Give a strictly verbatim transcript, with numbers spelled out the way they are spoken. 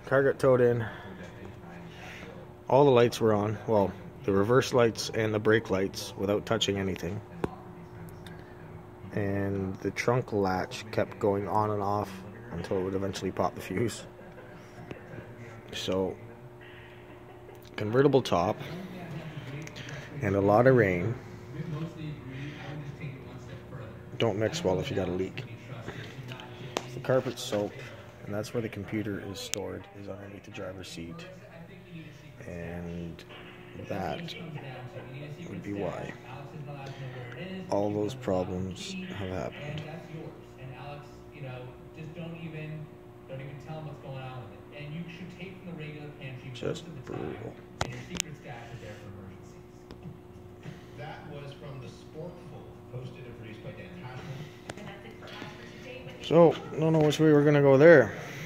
car got towed in. All the lights were on. Well, the reverse lights and the brake lights without touching anything. And the trunk latch kept going on and off until it would eventually pop the fuse. So, convertible top and a lot of rain don't mix well if you got a leak. The carpet soap, and that's where the computer is stored, is underneath the driver's seat. And that would be why all those problems have happened. Just brutal. That was from the Sportful, posted and produced by Dan Cashman. So, don't know which way we're gonna go there.